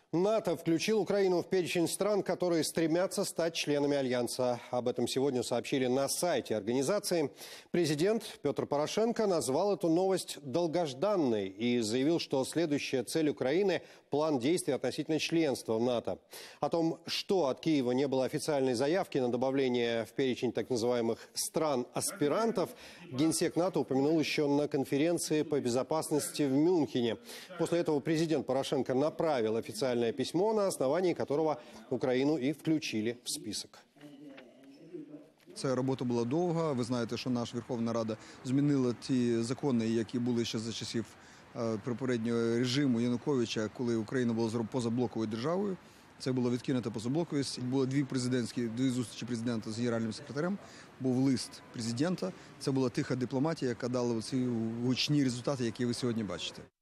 НАТО включил Украину в перечень стран, которые стремятся стать членами Альянса. Об этом сегодня сообщили на сайте организации. Президент Петр Порошенко назвал эту новость долгожданной и заявил, что следующая цель Украины – план действий относительно членства в НАТО. О том, что от Киева не было официальной заявки на добавление в перечень так называемых стран-аспирантов, генсек НАТО упомянул еще на конференции по безопасности в Мюнхене. После этого президент Порошенко направил официальное письмо, на основании которого Україну і включили в список. Ця робота була довга. Ви знаєте, що наша Верховна Рада змінила ті закони, які були ще за часів попереднього режиму Януковича, коли Україна була позаблоковою державою. Це було відкинуто позаблоковість. Було дві зустрічі президента з генеральним секретарем. Був лист президента. Це була тиха дипломатія, яка дала ці гучні результати, які ви сьогодні бачите.